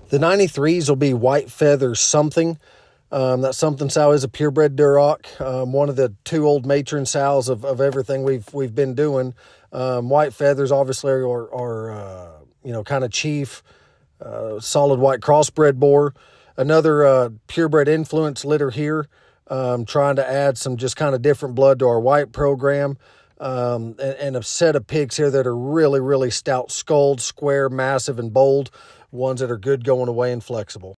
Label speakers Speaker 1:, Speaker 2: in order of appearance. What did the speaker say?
Speaker 1: The 93s will be white feather something. That something sow is a purebred Duroc, one of the 2 old matron sows of everything we've been doing. White feathers obviously are kind of chief, solid white crossbred boar. Another purebred influence litter here, trying to add some just kind of different blood to our white program. And a set of pigs here that are really, really stout-skulled, square, massive, and bold, ones that are good going away and flexible.